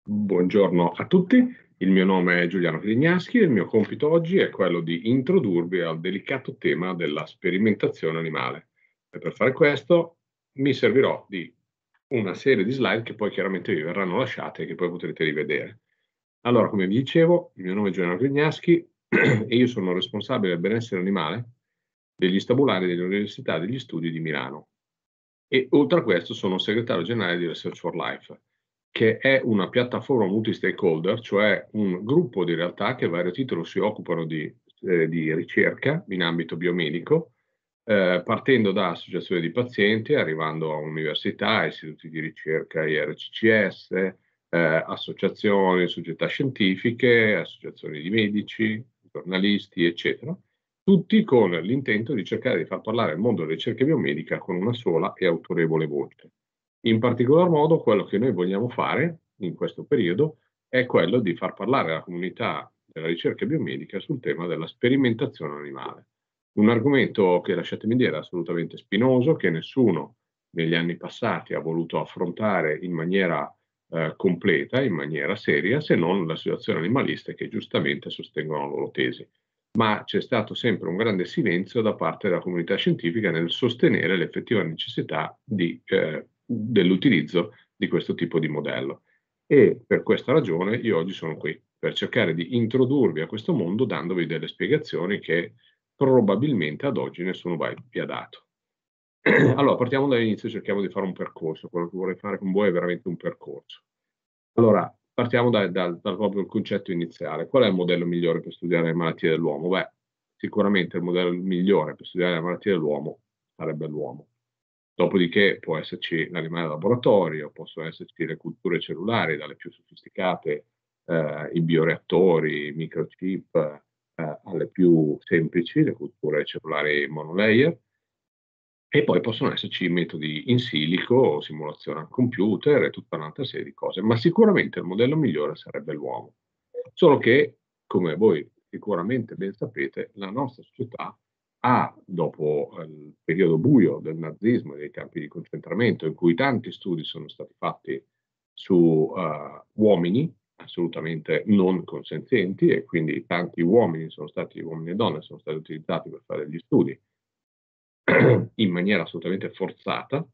Buongiorno a tutti, il mio nome è Giuliano Grignaschi e il mio compito oggi è quello di introdurvi al delicato tema della sperimentazione animale. E per fare questo mi servirò di una serie di slide che poi chiaramente vi verranno lasciate e che poi potrete rivedere. Allora, come vi dicevo, il mio nome è Giuliano Grignaschi e io sono responsabile del benessere animale degli stabulari dell'Università degli Studi di Milano. E oltre a questo sono segretario generale di Research for Life, che è una piattaforma multi-stakeholder, cioè un gruppo di realtà che a vario titolo si occupano di ricerca in ambito biomedico, partendo da associazioni di pazienti, arrivando a università, istituti di ricerca, IRCCS, associazioni, società scientifiche, associazioni di medici, giornalisti, eccetera, tutti con l'intento di cercare di far parlare il mondo della ricerca biomedica con una sola e autorevole voce. In particolar modo quello che noi vogliamo fare in questo periodo è quello di far parlare la comunità della ricerca biomedica sul tema della sperimentazione animale. Un argomento che, lasciatemi dire, è assolutamente spinoso, che nessuno negli anni passati ha voluto affrontare in maniera completa, in maniera seria, se non le associazioni animaliste che giustamente sostengono la loro tesi. Ma c'è stato sempre un grande silenzio da parte della comunità scientifica nel sostenere l'effettiva necessità dell'utilizzo di questo tipo di modello. E per questa ragione io oggi sono qui, per cercare di introdurvi a questo mondo dandovi delle spiegazioni che probabilmente ad oggi nessuno vi ha dato. Allora, partiamo dall'inizio, cerchiamo di fare un percorso. Quello che vorrei fare con voi è veramente un percorso. Allora, partiamo dal proprio il concetto iniziale. Qual è il modello migliore per studiare le malattie dell'uomo? Beh, sicuramente il modello migliore per studiare le malattie dell'uomo sarebbe l'uomo. Dopodiché può esserci l'animale laboratorio, possono esserci le culture cellulari, dalle più sofisticate, i bioreattori, i microchip, alle più semplici, le culture cellulari monolayer. E poi possono esserci metodi in silico, simulazione al computer e tutta un'altra serie di cose, ma sicuramente il modello migliore sarebbe l'uomo. Solo che, come voi sicuramente ben sapete, la nostra società ha, dopo il periodo buio del nazismo e dei campi di concentramento, in cui tanti studi sono stati fatti su uomini assolutamente non consenzienti, e quindi tanti uomini uomini e donne sono stati utilizzati per fare gli studi in maniera assolutamente forzata.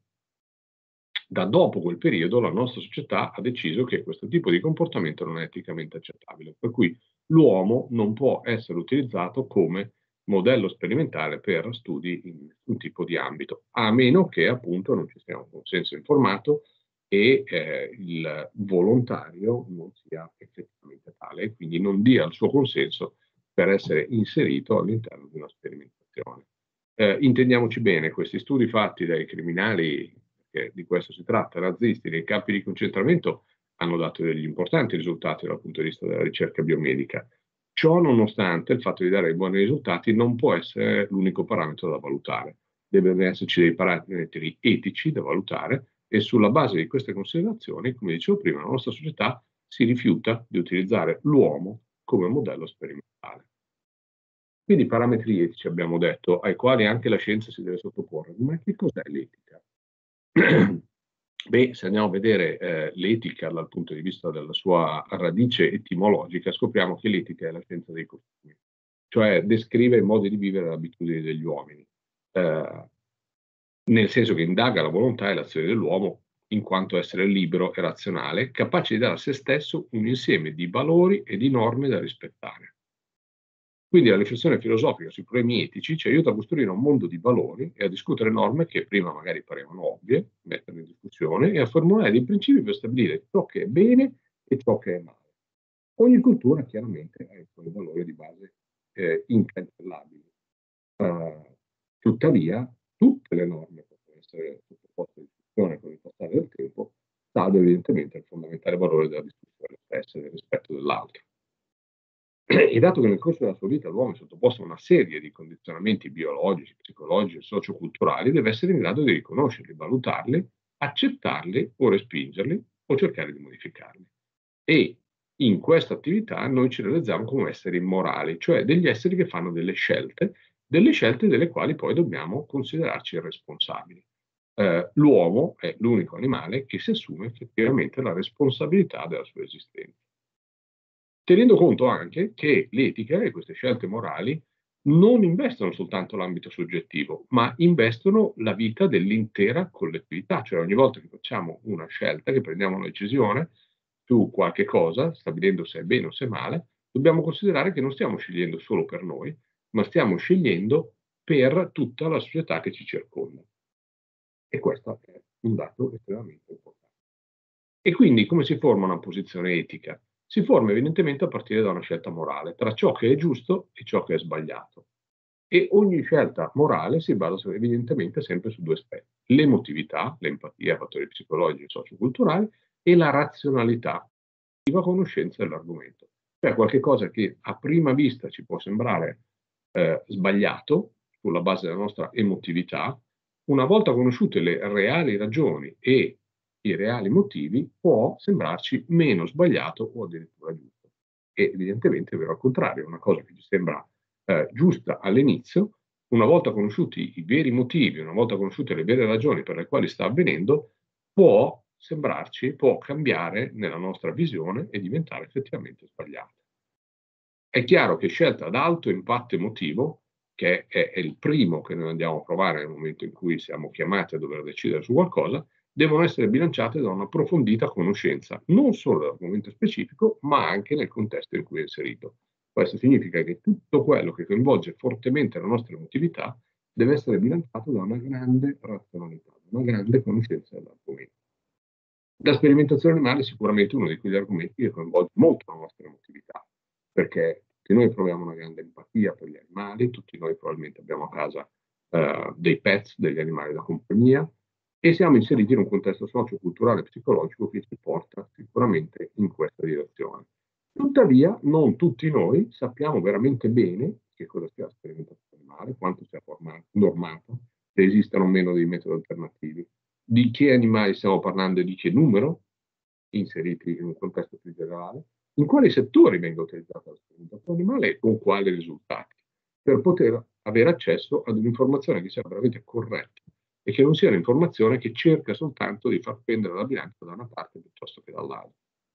Da dopo quel periodo la nostra società ha deciso che questo tipo di comportamento non è eticamente accettabile, per cui l'uomo non può essere utilizzato come modello sperimentale per studi in un tipo di ambito, a meno che appunto non ci sia un consenso informato e il volontario non sia effettivamente tale e quindi non dia il suo consenso per essere inserito all'interno di una sperimentazione. Intendiamoci bene, questi studi fatti dai criminali, che di questo si tratta, nazisti nei campi di concentramento, hanno dato degli importanti risultati dal punto di vista della ricerca biomedica. Ciò nonostante, il fatto di dare buoni risultati non può essere l'unico parametro da valutare. Devono esserci dei parametri etici da valutare e sulla base di queste considerazioni, come dicevo prima, la nostra società si rifiuta di utilizzare l'uomo come modello sperimentale. Quindi parametri etici abbiamo detto, ai quali anche la scienza si deve sottoporre. Ma che cos'è l'etica? Beh, se andiamo a vedere l'etica dal punto di vista della sua radice etimologica, scopriamo che l'etica è la scienza dei costumi, cioè descrive i modi di vivere e le abitudini degli uomini, eh, nel senso che indaga la volontà e l'azione dell'uomo in quanto essere libero e razionale, capace di dare a se stesso un insieme di valori e di norme da rispettare. Quindi la riflessione filosofica sui problemi etici ci aiuta a costruire un mondo di valori e a discutere norme che prima magari parevano ovvie, metterle in discussione e a formulare dei principi per stabilire ciò che è bene e ciò che è male. Ogni cultura chiaramente ha i suoi valori di base incancellabili. Tuttavia, tutte le norme possono essere sottoposte a discussione con il passare del tempo, salvo evidentemente il fondamentale valore della discussione stessa e del rispetto dell'altro. E dato che nel corso della sua vita l'uomo è sottoposto a una serie di condizionamenti biologici, psicologici e socioculturali, deve essere in grado di riconoscerli, valutarli, accettarli o respingerli o cercare di modificarli. E in questa attività noi ci realizziamo come esseri morali, cioè degli esseri che fanno delle scelte delle quali poi dobbiamo considerarci responsabili. l'uomo è l'unico animale che si assume effettivamente la responsabilità della sua esistenza. Tenendo conto anche che l'etica e queste scelte morali non investono soltanto l'ambito soggettivo, ma investono la vita dell'intera collettività. Cioè ogni volta che facciamo una scelta, che prendiamo una decisione su qualche cosa, stabilendo se è bene o se è male, dobbiamo considerare che non stiamo scegliendo solo per noi, ma stiamo scegliendo per tutta la società che ci circonda. E questo è un dato estremamente importante. E quindi come si forma una posizione etica? Si forma evidentemente a partire da una scelta morale tra ciò che è giusto e ciò che è sbagliato. E ogni scelta morale si basa evidentemente sempre su due aspetti: l'emotività, l'empatia, fattori psicologici e socioculturali, e la razionalità, la conoscenza dell'argomento. Cioè qualche cosa che a prima vista ci può sembrare sbagliato sulla base della nostra emotività, una volta conosciute le reali ragioni e i reali motivi, può sembrarci meno sbagliato o addirittura giusto. E evidentemente è vero al contrario, una cosa che ci sembra giusta all'inizio, una volta conosciuti i veri motivi, una volta conosciute le vere ragioni per le quali sta avvenendo, può sembrarci, può cambiare nella nostra visione e diventare effettivamente sbagliata. È chiaro che scelta ad alto impatto emotivo, che è il primo che noi andiamo a provare nel momento in cui siamo chiamati a dover decidere su qualcosa, devono essere bilanciate da un'approfondita conoscenza, non solo dell'argomento specifico, ma anche nel contesto in cui è inserito. Questo significa che tutto quello che coinvolge fortemente la nostra emotività deve essere bilanciato da una grande razionalità, da una grande conoscenza dell'argomento. La sperimentazione animale è sicuramente uno di quegli argomenti che coinvolge molto la nostra emotività, perché tutti noi proviamo una grande empatia per gli animali, tutti noi probabilmente abbiamo a casa dei pets, degli animali da compagnia, e siamo inseriti in un contesto socio-culturale e psicologico che ci porta sicuramente in questa direzione. Tuttavia, non tutti noi sappiamo veramente bene che cosa sia la sperimentazione animale, quanto sia normato, se esistono o meno dei metodi alternativi, di che animali stiamo parlando e di che numero, inseriti in un contesto più generale, in quali settori venga utilizzata la sperimentazione animale e con quali risultati, per poter avere accesso ad un'informazione che sia veramente corretta e che non sia un'informazione che cerca soltanto di far pendere la bilancia da una parte piuttosto che dall'altra.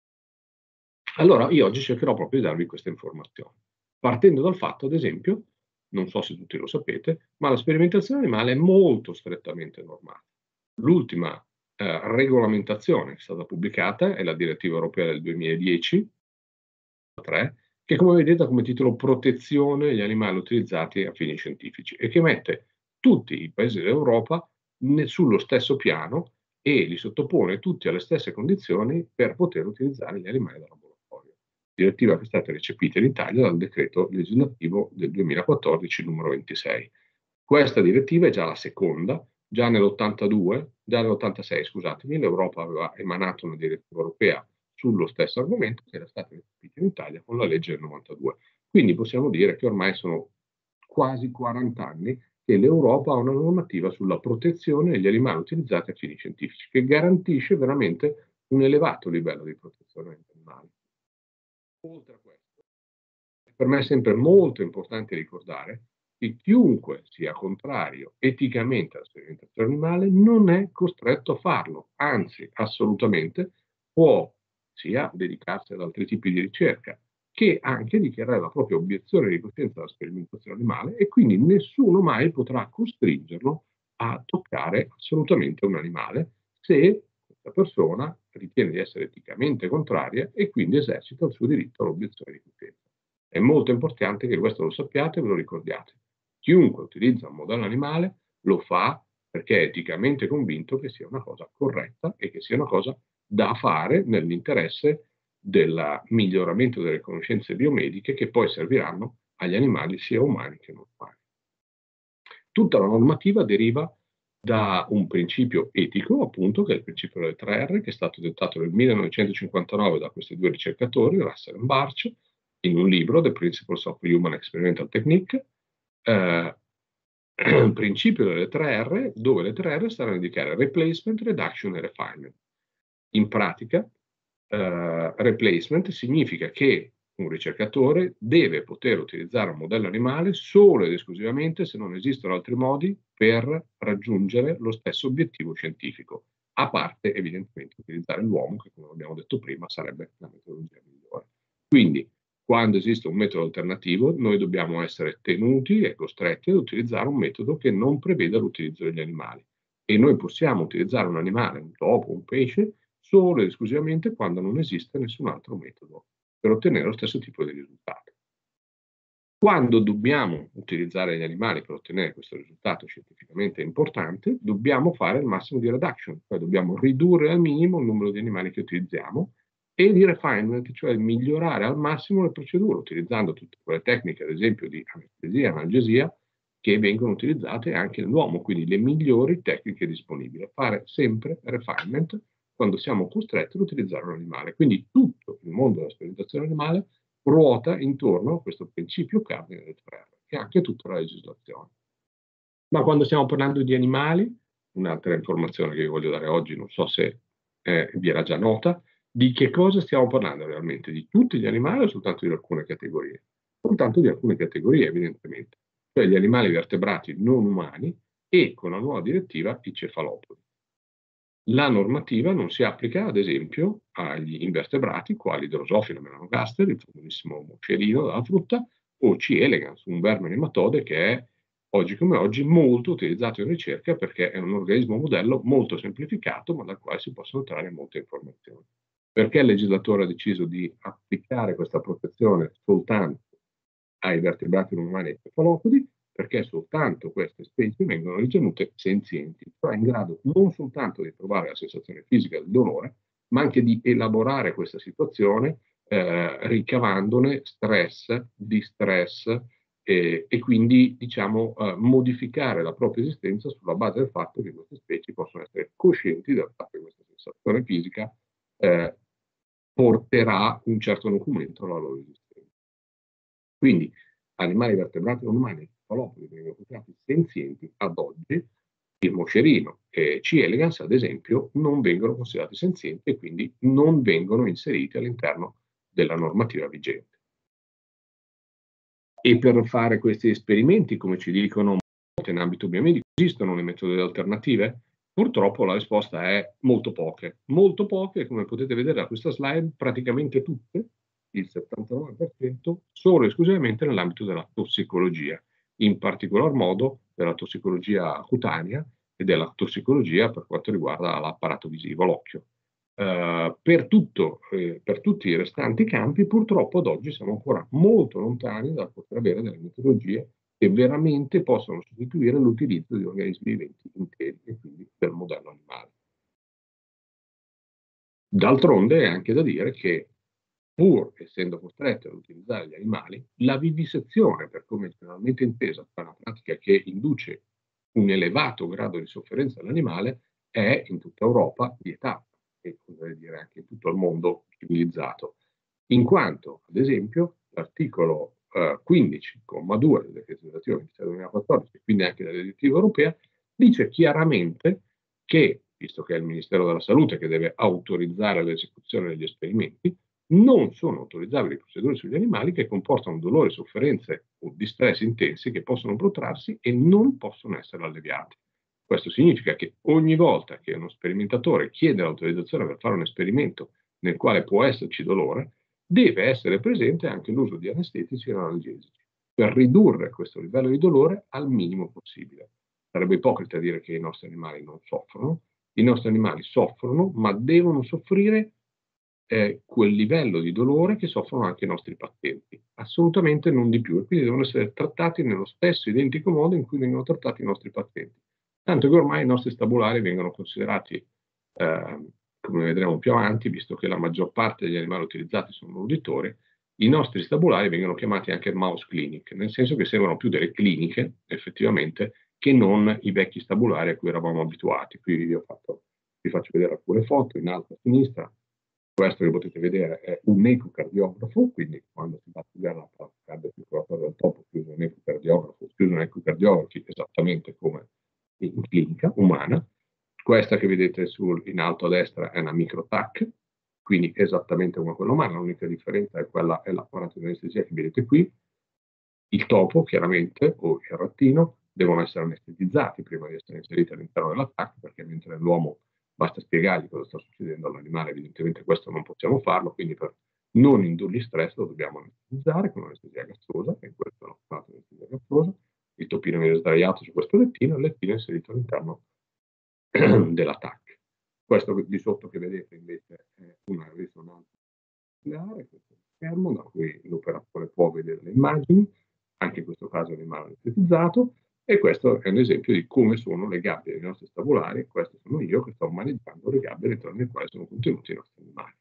Allora io oggi cercherò proprio di darvi queste informazioni, partendo dal fatto, ad esempio, non so se tutti lo sapete, ma la sperimentazione animale è molto strettamente normata. L'ultima regolamentazione che è stata pubblicata è la direttiva europea del 2010, 3, che come vedete ha come titolo protezione degli animali utilizzati a fini scientifici e che mette tutti i paesi dell'Europa sullo stesso piano e li sottopone tutti alle stesse condizioni per poter utilizzare gli animali da laboratorio. Direttiva che è stata recepita in Italia dal decreto legislativo del 2014 numero 26. Questa direttiva è già la seconda, già nell'86, scusatemi, l'Europa aveva emanato una direttiva europea sullo stesso argomento che era stata recepita in Italia con la legge del 92. Quindi possiamo dire che ormai sono quasi 40 anni che l'Europa ha una normativa sulla protezione degli animali utilizzati a fini scientifici, che garantisce veramente un elevato livello di protezione degli animali. Oltre a questo, per me è sempre molto importante ricordare che chiunque sia contrario eticamente alla sperimentazione animale non è costretto a farlo, anzi, assolutamente può sia dedicarsi ad altri tipi di ricerca, che anche dichiarare la propria obiezione di coscienza alla sperimentazione animale e quindi nessuno mai potrà costringerlo a toccare assolutamente un animale se questa persona ritiene di essere eticamente contraria e quindi esercita il suo diritto all'obiezione di coscienza. È molto importante che questo lo sappiate e ve lo ricordiate. Chiunque utilizza un modello animale lo fa perché è eticamente convinto che sia una cosa corretta e che sia una cosa da fare nell'interesse del miglioramento delle conoscenze biomediche che poi serviranno agli animali sia umani che non umani. Tutta la normativa deriva da un principio etico, appunto, che è il principio delle 3R, che è stato dettato nel 1959 da questi due ricercatori, Russell e Barch, in un libro, The Principles of Human Experimental Technique, il principio delle 3R, dove le 3R stanno a indicare replacement, reduction e refinement. In pratica, replacement significa che un ricercatore deve poter utilizzare un modello animale solo ed esclusivamente se non esistono altri modi per raggiungere lo stesso obiettivo scientifico, a parte evidentemente utilizzare l'uomo, che come abbiamo detto prima sarebbe la metodologia migliore. Quindi, quando esiste un metodo alternativo, noi dobbiamo essere tenuti e costretti ad utilizzare un metodo che non preveda l'utilizzo degli animali. E noi possiamo utilizzare un animale, un topo, un pesce, solo ed esclusivamente quando non esiste nessun altro metodo per ottenere lo stesso tipo di risultato. Quando dobbiamo utilizzare gli animali per ottenere questo risultato scientificamente importante, dobbiamo fare il massimo di reduction, cioè dobbiamo ridurre al minimo il numero di animali che utilizziamo e di refinement, cioè migliorare al massimo le procedure, utilizzando tutte quelle tecniche, ad esempio di anestesia e analgesia, che vengono utilizzate anche nell'uomo, quindi le migliori tecniche disponibili. Fare sempre refinement quando siamo costretti ad utilizzare un animale. Quindi tutto il mondo della sperimentazione animale ruota intorno a questo principio cardine del ferro, che è anche tutta la legislazione. Ma quando stiamo parlando di animali, un'altra informazione che vi voglio dare oggi, non so se vi era già nota, di che cosa stiamo parlando realmente? Di tutti gli animali o soltanto di alcune categorie? Soltanto di alcune categorie, evidentemente, cioè gli animali vertebrati non umani e, con la nuova direttiva, i cefalopodi. La normativa non si applica, ad esempio, agli invertebrati quali Drosophila melanogaster, il famosissimo moscerino della frutta, o C. elegans, un verme nematode che è oggi come oggi molto utilizzato in ricerca perché è un organismo modello molto semplificato, ma dal quale si possono trarre molte informazioni. Perché il legislatore ha deciso di applicare questa protezione soltanto ai vertebrati non umani e ai cefalopodi? Perché soltanto queste specie vengono ritenute senzienti, cioè in grado non soltanto di provare la sensazione fisica del dolore, ma anche di elaborare questa situazione ricavandone stress, distress e quindi diciamo modificare la propria esistenza sulla base del fatto che queste specie possono essere coscienti del fatto che questa sensazione fisica eh, porterà un certo documento alla loro esistenza. Quindi animali vertebrati non umani, cefalopodi, vengono considerati senzienti ad oggi, il moscerino e C. elegans, ad esempio, non vengono considerati senzienti e quindi non vengono inseriti all'interno della normativa vigente. E per fare questi esperimenti, come ci dicono in ambito biomedico, esistono le metodologie alternative? Purtroppo la risposta è molto poche, come potete vedere da questa slide, praticamente tutte, il 79%, solo e esclusivamente nell'ambito della tossicologia, in particolar modo della tossicologia cutanea e della tossicologia per quanto riguarda l'apparato visivo, l'occhio. Per tutti i restanti campi, purtroppo ad oggi siamo ancora molto lontani dal poter avere delle metodologie che veramente possono sostituire l'utilizzo di organismi viventi interi e quindi del modello animale. D'altronde è anche da dire che, pur essendo costretti ad utilizzare gli animali, la vivisezione, per come è generalmente intesa, è una pratica che induce un elevato grado di sofferenza all'animale, è in tutta Europa vietata e oserei dire anche in tutto il mondo civilizzato, in quanto, ad esempio, l'articolo 15,2 del decreto legislativo 26 2014, quindi anche della direttiva europea, dice chiaramente che, visto che è il Ministero della Salute che deve autorizzare l'esecuzione degli esperimenti, non sono autorizzabili procedure sugli animali che comportano dolore, sofferenze o distress intensi che possono protrarsi e non possono essere alleviati. Questo significa che ogni volta che uno sperimentatore chiede l'autorizzazione per fare un esperimento nel quale può esserci dolore, deve essere presente anche l'uso di anestetici e analgesici per ridurre questo livello di dolore al minimo possibile. Sarebbe ipocrita dire che i nostri animali non soffrono. I nostri animali soffrono, ma devono soffrire quel livello di dolore che soffrono anche i nostri pazienti, assolutamente non di più, e quindi devono essere trattati nello stesso identico modo in cui vengono trattati i nostri pazienti. Tanto che ormai i nostri stabulari vengono considerati, come vedremo più avanti, visto che la maggior parte degli animali utilizzati sono uditori, i nostri stabulari vengono chiamati anche mouse clinic, nel senso che sembrano più delle cliniche, effettivamente, che non i vecchi stabulari a cui eravamo abituati. Qui vi faccio vedere alcune foto, in alto a sinistra. Questo che potete vedere è un ecocardiografo, quindi quando si va a studiare l'apparato cardiocircolatorio del topo si usa un ecocardiografo, si usano ecocardiografi esattamente come in clinica umana. Questa che vedete in alto a destra è una microtac, quindi esattamente come quello umano, l'unica differenza è l'apparato di anestesia che vedete qui. Il topo, chiaramente, o il rattino, devono essere anestetizzati prima di essere inseriti all'interno dell'attacco, perché mentre l'uomo basta spiegargli cosa sta succedendo all'animale, evidentemente questo non possiamo farlo, quindi per non indurgli stress lo dobbiamo anestetizzare con un'anestesia gassosa, e questo è l'apparato di anestesia gassosa. Il topino viene sdraiato su questo lettino, e il lettino è inserito all'interno dell'attacco. Questo di sotto che vedete invece è una risonanza nucleare, questo è lo schermo da cui l'operatore può vedere le immagini, anche in questo caso l'animale anesthetizzato, e questo è un esempio di come sono le gabbie dei nostri stavolari. Questo sono io che sto maneggiando le gabbie all'interno delle quali sono contenuti i nostri animali.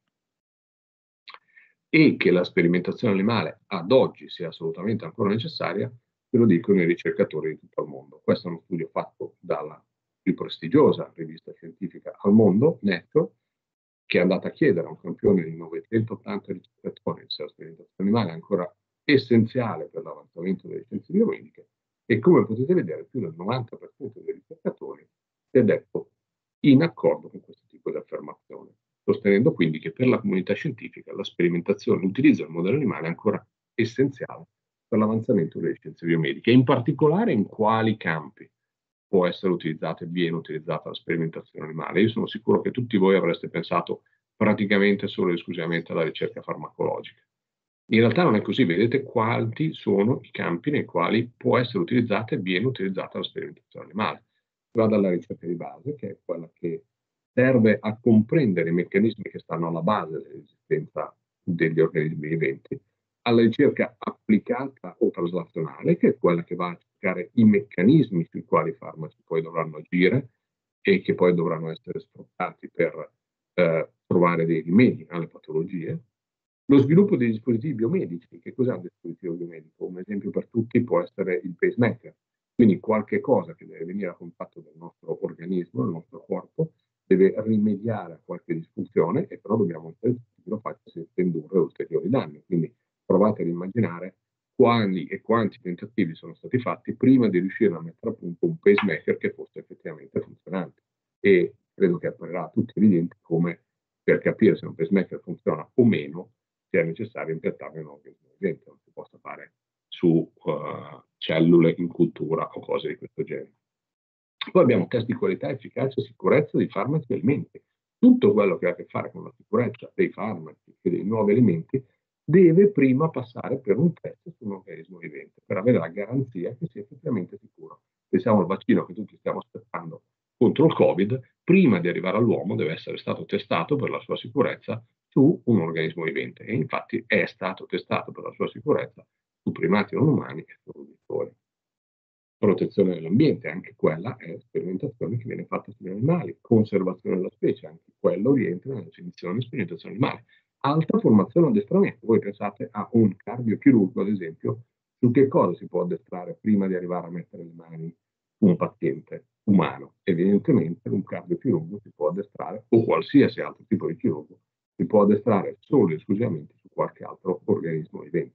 E che la sperimentazione animale ad oggi sia assolutamente ancora necessaria, ve lo dicono i ricercatori di tutto il mondo. Questo è uno studio fatto dalla più prestigiosa rivista scientifica al mondo, Nature, che è andata a chiedere a un campione di 980 ricercatori se la sperimentazione animale è ancora essenziale per l'avanzamento delle scienze biomediche, e come potete vedere più del 90% dei ricercatori si è detto in accordo con questo tipo di affermazione, sostenendo quindi che per la comunità scientifica la sperimentazione, l'utilizzo del modello animale è ancora essenziale per l'avanzamento delle scienze biomediche, e in particolare in quali campi può essere utilizzata e viene utilizzata la sperimentazione animale. Io sono sicuro che tutti voi avreste pensato praticamente solo e esclusivamente alla ricerca farmacologica. In realtà non è così, vedete quanti sono i campi nei quali può essere utilizzata e viene utilizzata la sperimentazione animale. Va dalla ricerca di base, che è quella che serve a comprendere i meccanismi che stanno alla base dell'esistenza degli organismi viventi, alla ricerca applicata o traslazionale, che è quella che va a cercare i meccanismi sui quali i farmaci poi dovranno agire e che poi dovranno essere sfruttati per trovare dei rimedi alle patologie. Lo sviluppo dei dispositivi biomedici. Che cos'è un dispositivo biomedico? Un esempio per tutti può essere il pacemaker, quindi qualche cosa che deve venire a contatto del nostro organismo, del nostro corpo, deve rimediare a qualche disfunzione, e però dobbiamo essere certi che lo faccia senza indurre ulteriori danni. Quindi provate ad immaginare quali e quanti tentativi sono stati fatti prima di riuscire a mettere a punto un pacemaker che fosse effettivamente funzionante. E credo che apparirà a tutti evidente come per capire se un pacemaker funziona o meno sia necessario impiantarlo in un organismo vivente, non si possa fare su cellule in cultura o cose di questo genere. Poi abbiamo test di qualità, efficacia e sicurezza dei farmaci e alimenti. Tutto quello che ha a che fare con la sicurezza dei farmaci e dei nuovi alimenti deve prima passare per un test su un organismo vivente, per avere la garanzia che sia effettivamente sicuro. Pensiamo al vaccino che tutti stiamo aspettando contro il Covid, prima di arrivare all'uomo deve essere stato testato per la sua sicurezza su un organismo vivente, e infatti è stato testato per la sua sicurezza su primati non umani e su roditori. Protezione dell'ambiente, anche quella è sperimentazione che viene fatta sugli animali. Conservazione della specie, anche quello rientra nella definizione di sperimentazione animale. Alta formazione e addestramento. Voi pensate a un cardiochirurgo, ad esempio, su che cosa si può addestrare prima di arrivare a mettere le mani su un paziente umano. Evidentemente un cardiochirurgo si può addestrare, o qualsiasi altro tipo di chirurgo, si può addestrare solo e esclusivamente su qualche altro organismo vivente.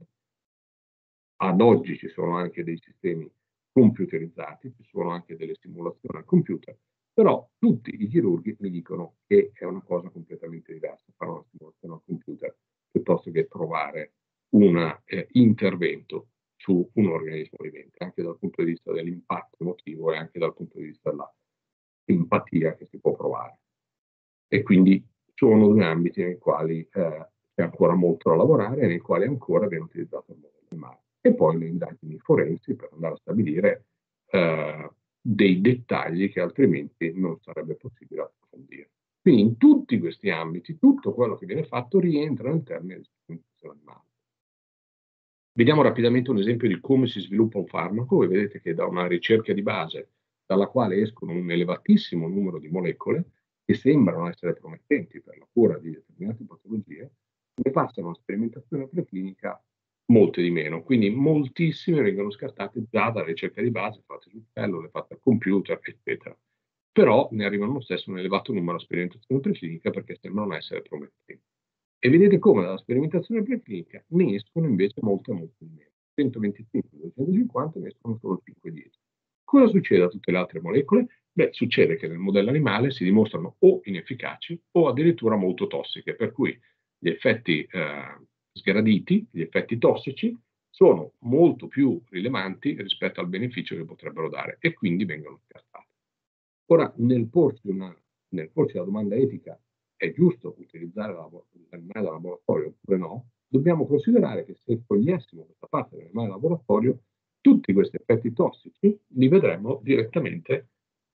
Ad oggi ci sono anche dei sistemi computerizzati, ci sono anche delle simulazioni al computer, però tutti i chirurghi mi dicono che è una cosa completamente diversa fare una simulazione al computer piuttosto che trovare un intervento su un organismo vivente, anche dal punto di vista dell'impatto emotivo e anche dal punto di vista dell'empatia che si può provare. E quindi sono due ambiti nei quali c'è ancora molto da lavorare e nei quali ancora viene utilizzato il modello animale. E poi le indagini forensi per andare a stabilire dei dettagli che altrimenti non sarebbe possibile approfondire. Quindi in tutti questi ambiti, tutto quello che viene fatto rientra nel termine di sperimentazione animale. Vediamo rapidamente un esempio di come si sviluppa un farmaco, e vedete che da una ricerca di base dalla quale escono un elevatissimo numero di molecole che sembrano essere promettenti per la cura di determinate patologie, ne passano a sperimentazione preclinica molte di meno. Quindi moltissime vengono scartate già dalla ricerca di base, fatte su cellule, fatte al computer, eccetera. Però ne arrivano lo stesso un elevato numero a sperimentazione preclinica perché sembrano essere promettenti. E vedete come dalla sperimentazione preclinica ne escono invece molte di meno. 125, 250 ne escono solo 5-10. Cosa succede a tutte le altre molecole? Beh, succede che nel modello animale si dimostrano o inefficaci o addirittura molto tossiche, per cui gli effetti sgraditi, gli effetti tossici, sono molto più rilevanti rispetto al beneficio che potrebbero dare e quindi vengono scartate. Ora, nel porci la domanda etica, è giusto utilizzare l'animale da laboratorio oppure no? Dobbiamo considerare che se togliessimo questa parte dell'animale da laboratorio, tutti questi effetti tossici li vedremmo direttamente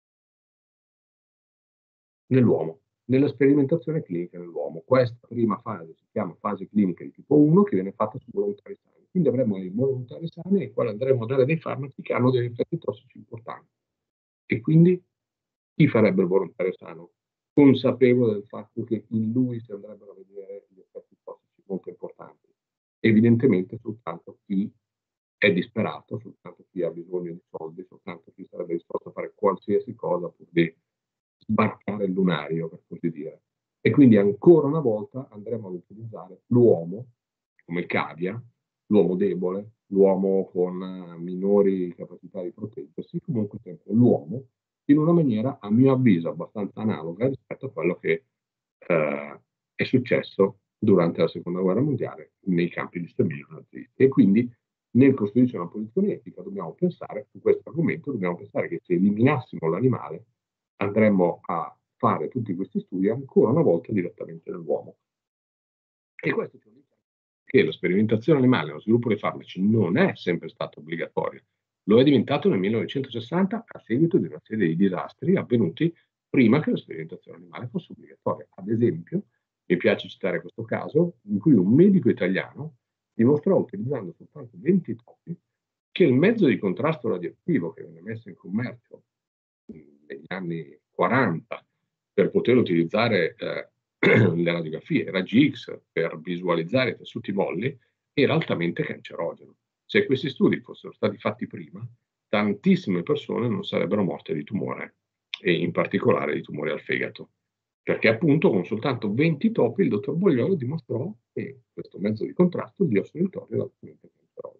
nell'uomo, nella sperimentazione clinica nell'uomo. Questa prima fase si chiama fase clinica di tipo 1 che viene fatta su volontari sani. Quindi avremo dei volontari sani ai quali andremo a dare dei farmaci che hanno degli effetti tossici importanti. E quindi chi farebbe il volontario sano? Consapevole del fatto che in lui si andrebbero a vedere gli effetti tossici molto importanti. Evidentemente soltanto chi è disperato, soltanto chi ha bisogno di soldi, soltanto chi sarebbe disposto a fare qualsiasi cosa pur di sbarcare il lunario, per così dire. E quindi ancora una volta andremo ad utilizzare l'uomo come cavia, l'uomo debole, l'uomo con minori capacità di proteggersi, comunque sempre l'uomo, in una maniera, a mio avviso, abbastanza analoga rispetto a quello che è successo durante la seconda guerra mondiale nei campi di sterminio nazisti. E quindi nel costruirci una posizione etica dobbiamo pensare, su questo argomento, dobbiamo pensare che se eliminassimo l'animale andremmo a fare tutti questi studi ancora una volta direttamente nell'uomo. E questo ci dice che la sperimentazione animale, lo sviluppo dei farmaci non è sempre stato obbligatorio. Lo è diventato nel 1960 a seguito di una serie di disastri avvenuti prima che la sperimentazione animale fosse obbligatoria. Ad esempio, mi piace citare questo caso in cui un medico italiano dimostrò, utilizzando soltanto 20 topi, che il mezzo di contrasto radioattivo che venne messo in commercio negli anni 40 per poter utilizzare le radiografie, raggi X per visualizzare i tessuti molli, era altamente cancerogeno. Se questi studi fossero stati fatti prima, tantissime persone non sarebbero morte di tumore, e in particolare di tumore al fegato. Perché appunto con soltanto 20 topi il dottor Bogliolo dimostrò che questo mezzo di contrasto, il diossido di torio, era altamente cancerogeno.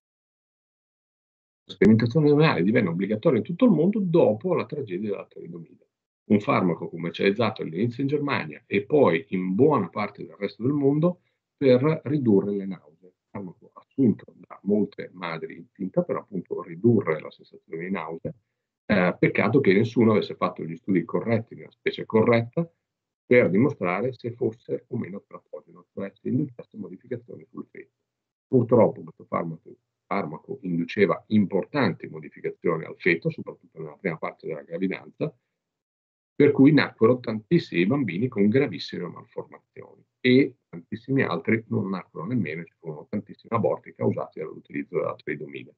La sperimentazione animale divenne obbligatoria in tutto il mondo dopo la tragedia della talidomide. Un farmaco commercializzato all'inizio in Germania e poi in buona parte del resto del mondo per ridurre le nausee. Farmaco assunto da molte madri incinta per appunto ridurre la sensazione di nausea. Peccato che nessuno avesse fatto gli studi corretti nella specie corretta per dimostrare se fosse o meno teratogeno, cioè se inducesse modificazioni sul feto. Purtroppo questo farmaco induceva importanti modificazioni al feto, soprattutto nella prima parte della gravidanza, per cui nacquero tantissimi bambini con gravissime malformazioni e tantissimi altri non nacquero nemmeno, ci furono tantissimi aborti causati dall'utilizzo della talidomide.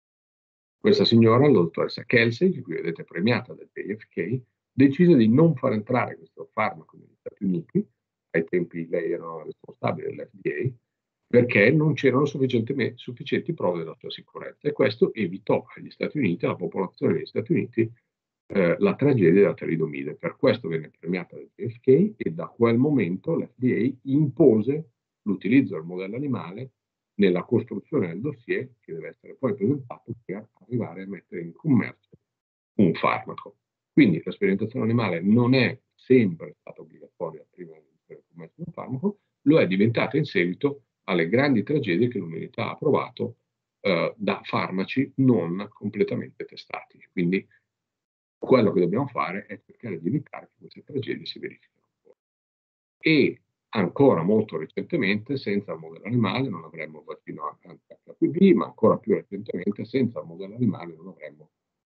Questa signora, la dottoressa Kelsey, che qui vedete premiata dal JFK, decise di non far entrare questo farmaco negli Stati Uniti, ai tempi lei era responsabile dell'FDA, perché non c'erano sufficienti prove della sua sicurezza e questo evitò agli Stati Uniti, alla popolazione degli Stati Uniti, la tragedia della talidomide. Per questo venne premiata dal JFK e da quel momento l'FDA impose l'utilizzo del modello animale nella costruzione del dossier che deve essere poi presentato per arrivare a mettere in commercio un farmaco. Quindi la sperimentazione animale non è sempre stata obbligatoria prima di mettere in commercio un farmaco, lo è diventata in seguito alle grandi tragedie che l'umanità ha provato da farmaci non completamente testati. Quindi quello che dobbiamo fare è cercare di evitare che queste tragedie si verifichino ancora. E ancora molto recentemente, senza il modello animale non avremmo il vaccino anti-HPV, ma ancora più recentemente senza il modello animale non avremmo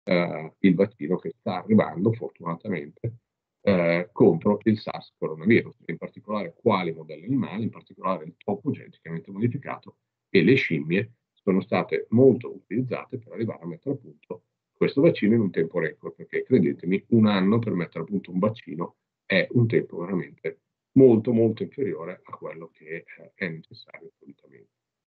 il vaccino che sta arrivando fortunatamente contro il SARS coronavirus, in particolare quali modelli animali, in particolare il topo geneticamente modificato e le scimmie sono state molto utilizzate per arrivare a mettere a punto questo vaccino in un tempo record, perché credetemi, un anno per mettere a punto un vaccino è un tempo veramente molto molto inferiore a quello che è necessario assolutamente.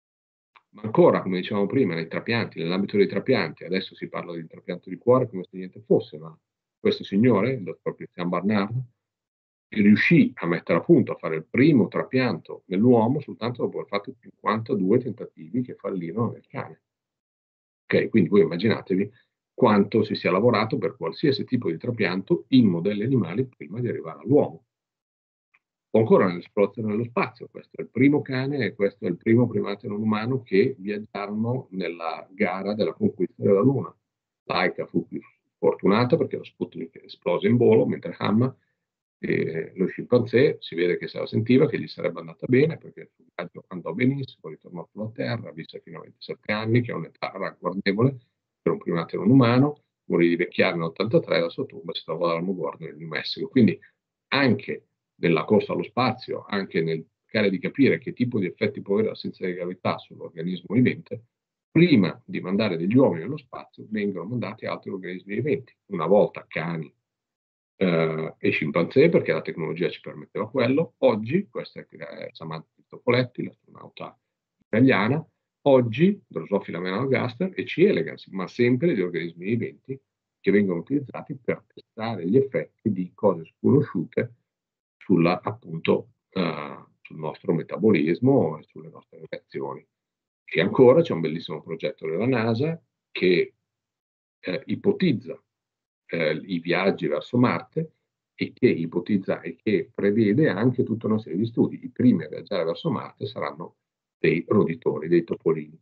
Ma ancora, come dicevamo prima, nei trapianti, nell'ambito dei trapianti, adesso si parla di trapianto di cuore come se niente fosse, ma questo signore, il dottor Christian Barnard, riuscì a mettere a punto, a fare il primo trapianto nell'uomo soltanto dopo aver fatto 52 tentativi che fallirono nel cane. Ok, quindi voi immaginatevi quanto si sia lavorato per qualsiasi tipo di trapianto in modelli animali prima di arrivare all'uomo. O ancora nell'esplorazione nello spazio, questo è il primo cane e questo è il primo primate non umano che viaggiarono nella gara della conquista della Luna. Laika fu più fortunata perché lo Sputnik esplose in volo, mentre Hamma, lo scimpanzé, si vede che se la sentiva, che gli sarebbe andata bene perché il suo viaggio andò benissimo, ritornò sulla Terra, visse fino a 27 anni, che è un'età ragguardevole per un primate non umano, morì di vecchiaia nell'83 e la sua tomba si trova all'Almoguardo nel New Mexico. Quindi anche nella corsa allo spazio, anche nel cercare di capire che tipo di effetti può avere l'assenza di gravità sull'organismo vivente, prima di mandare degli uomini nello spazio vengono mandati altri organismi viventi, una volta cani e scimpanzé, perché la tecnologia ci permetteva quello. Oggi, questa è Samantha Toppoletti, l'astronauta italiana, oggi Drosophila melanogaster e C. elegans, ma sempre di organismi viventi che vengono utilizzati per testare gli effetti di cose sconosciute appunto, sul nostro metabolismo e sulle nostre reazioni. E ancora c'è un bellissimo progetto della NASA che ipotizza i viaggi verso Marte e che ipotizza e che prevede anche tutta una serie di studi. I primi a viaggiare verso Marte saranno dei roditori, dei topolini.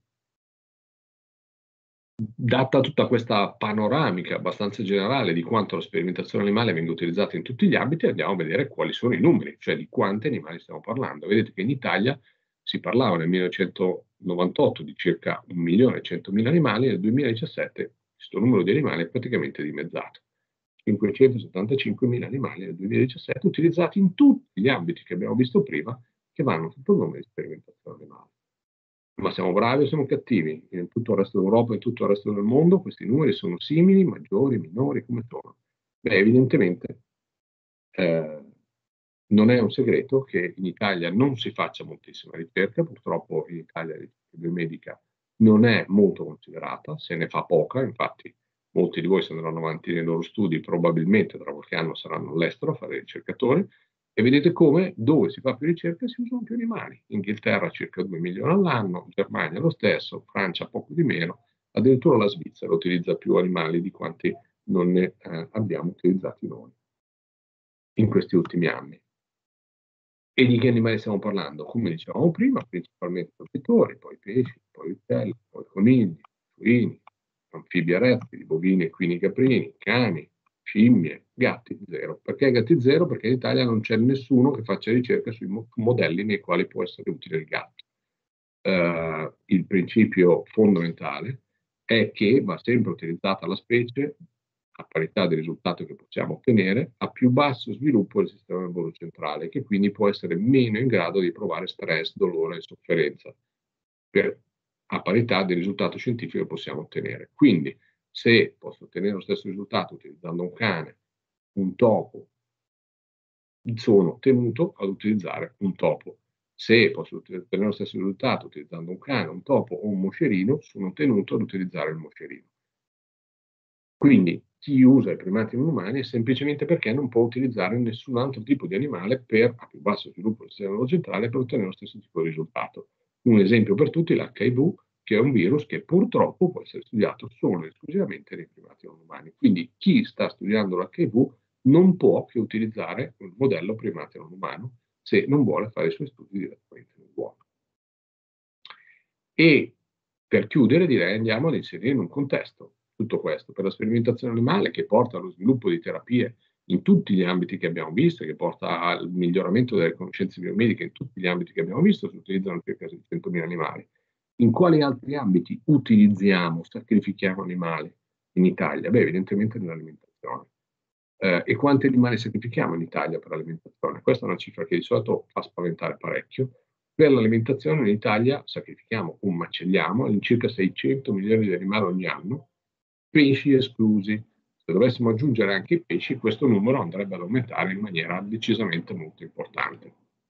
Data tutta questa panoramica abbastanza generale di quanto la sperimentazione animale venga utilizzata in tutti gli ambiti, andiamo a vedere quali sono i numeri, cioè di quanti animali stiamo parlando. Vedete che in Italia si parlava nel 1998 di circa 1.100.000 animali, nel 2017 questo numero di animali è praticamente dimezzato. 575.000 animali nel 2017 utilizzati in tutti gli ambiti che abbiamo visto prima, che vanno sotto il nome di sperimentazione animale. Ma siamo bravi o siamo cattivi? In tutto il resto d'Europa e in tutto il resto del mondo questi numeri sono simili, maggiori, minori, come sono? Beh, evidentemente non è un segreto che in Italia non si faccia moltissima ricerca, purtroppo in Italia la ricerca biomedica non è molto considerata, se ne fa poca, infatti molti di voi se andranno avanti nei loro studi probabilmente tra qualche anno saranno all'estero a fare ricercatori, e vedete come dove si fa più ricerca si usano più animali. Inghilterra circa 2 milioni all'anno, Germania lo stesso, Francia poco di meno, addirittura la Svizzera utilizza più animali di quanti non ne abbiamo utilizzati noi in questi ultimi anni. E di che animali stiamo parlando? Come dicevamo prima, principalmente roditori, poi pesci, poi uccelli, poi conigli, suini, anfibi e rettili, bovini, equini, caprini, cani, scimmie, gatti zero. Perché gatti zero? Perché in Italia non c'è nessuno che faccia ricerca sui modelli nei quali può essere utile il gatto. Il principio fondamentale è che va sempre utilizzata la specie a parità del risultato che possiamo ottenere a più basso sviluppo del sistema nervoso centrale, che quindi può essere meno in grado di provare stress, dolore e sofferenza a parità del risultato scientifico che possiamo ottenere. Quindi se posso ottenere lo stesso risultato utilizzando un cane, un topo, sono tenuto ad utilizzare un topo. Se posso ottenere lo stesso risultato utilizzando un cane, un topo o un moscerino, sono tenuto ad utilizzare il moscerino. Quindi chi usa i primati non umani è semplicemente perché non può utilizzare nessun altro tipo di animale a più basso sviluppo del sistema nervoso centrale per ottenere lo stesso tipo di risultato. Un esempio per tutti è l'HIV, che è un virus che purtroppo può essere studiato solo e esclusivamente nei primati non umani. Quindi chi sta studiando l'HIV non può che utilizzare un modello primate non umano se non vuole fare i suoi studi direttamente nell'uomo. E per chiudere direi andiamo ad inserire in un contesto tutto questo. Per la sperimentazione animale che porta allo sviluppo di terapie in tutti gli ambiti che abbiamo visto, che porta al miglioramento delle conoscenze biomediche in tutti gli ambiti che abbiamo visto, si utilizzano circa 600.000 animali. In quali altri ambiti utilizziamo, sacrifichiamo animali in Italia? Beh, evidentemente nell'alimentazione. E quanti animali sacrifichiamo in Italia per l'alimentazione? Questa è una cifra che di solito fa spaventare parecchio. Per l'alimentazione in Italia sacrifichiamo o macelliamo circa 600 milioni di animali ogni anno, pesci esclusi. Se dovessimo aggiungere anche i pesci, questo numero andrebbe ad aumentare in maniera decisamente molto importante.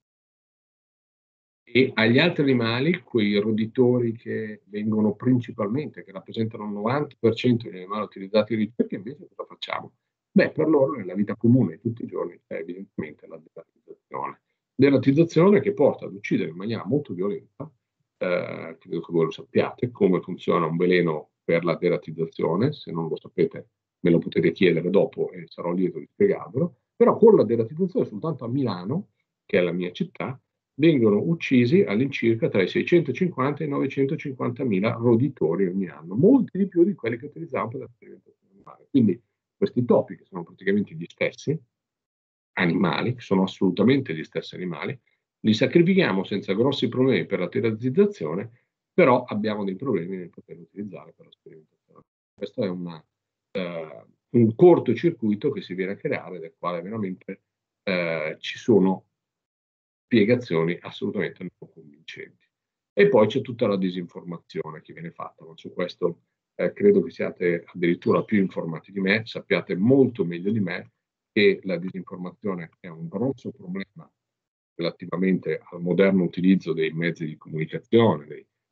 E agli altri animali, quei roditori che vengono principalmente, che rappresentano il 90% degli animali utilizzati in ricerca, invece cosa facciamo? Beh, per loro nella vita comune tutti i giorni c'è evidentemente la deratizzazione. Deratizzazione che porta ad uccidere in maniera molto violenta, credo che voi lo sappiate, come funziona un veleno per la deratizzazione. Se non lo sapete me lo potete chiedere dopo e sarò lieto di spiegarvelo, però con la deratizzazione soltanto a Milano, che è la mia città, vengono uccisi all'incirca tra i 650 e i 950 mila roditori ogni anno, molti di più di quelli che utilizziamo per la sperimentazione animale. Quindi questi topi, che sono praticamente gli stessi animali, che sono assolutamente gli stessi animali, li sacrifichiamo senza grossi problemi per la terazizzazione, però abbiamo dei problemi nel poterli utilizzare per la sperimentazione. Questo è un cortocircuito che si viene a creare, del quale veramente ci sono spiegazioni assolutamente non convincenti. E poi c'è tutta la disinformazione che viene fatta, ma su questo credo che siate addirittura più informati di me, sappiate molto meglio di me che la disinformazione è un grosso problema relativamente al moderno utilizzo dei mezzi di comunicazione,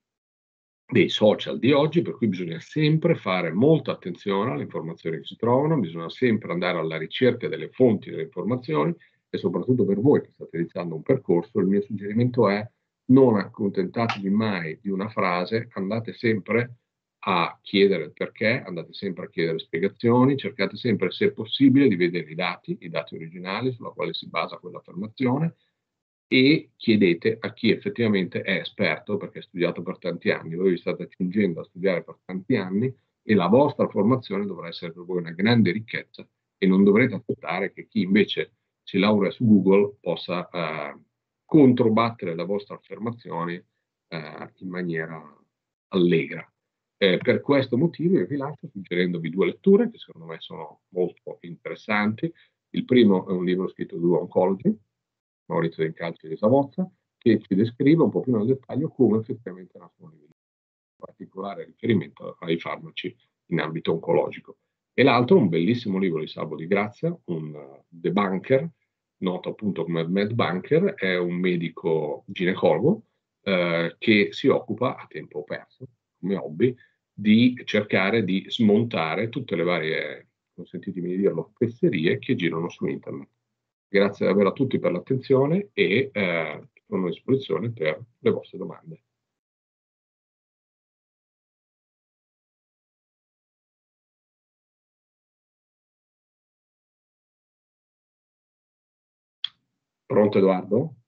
dei social di oggi, per cui bisogna sempre fare molta attenzione alle informazioni che si trovano, bisogna sempre andare alla ricerca delle fonti delle informazioni e soprattutto per voi che state iniziando un percorso, il mio suggerimento è non accontentatevi mai di una frase, andate sempre a chiedere il perché, andate sempre a chiedere spiegazioni, cercate sempre, se possibile, di vedere i dati originali sulla quale si basa quell'affermazione e chiedete a chi effettivamente è esperto, perché ha studiato per tanti anni, voi vi state accingendo a studiare per tanti anni e la vostra formazione dovrà essere per voi una grande ricchezza e non dovrete aspettare che chi invece si laurea su Google possa controbattere le vostre affermazioni in maniera allegra. Per questo motivo io vi lascio suggerendovi due letture che secondo me sono molto interessanti. Il primo è un libro scritto da Oncology, Maurizio D'Incalci di Savozza, che ci descrive un po' più nel dettaglio come effettivamente nascono le malattie, in particolare riferimento ai farmaci in ambito oncologico. E l'altro, un bellissimo libro di Salvo Di Grazia, un debunker, noto appunto come Mad Bunker, è un medico ginecologo che si occupa a tempo perso, come hobby, di cercare di smontare tutte le varie, consentitemi di dirlo, fesserie che girano su internet. Grazie davvero a tutti per l'attenzione e sono a disposizione per le vostre domande. Pronto Edoardo?